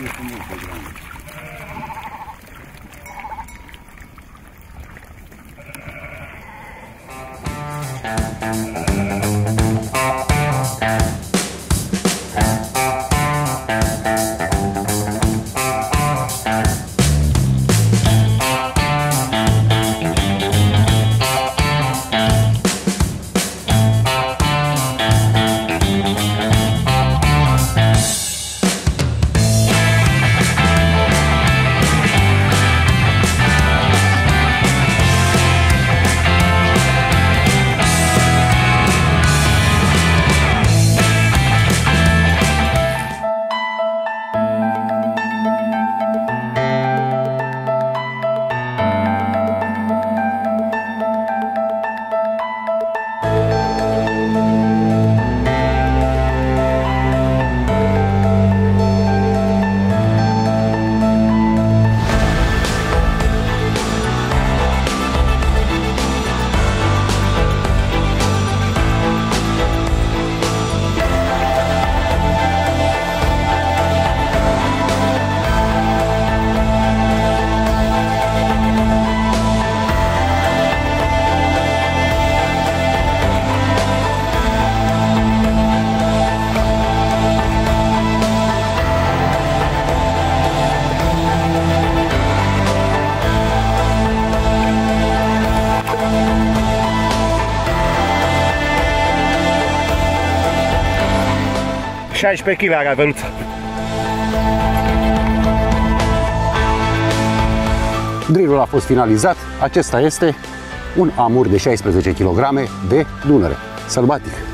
este mult pe grande. ...16 kg are aveluța. Drillul a fost finalizat. Acesta este un amur de 16 kg de Dunăre, sălbatic.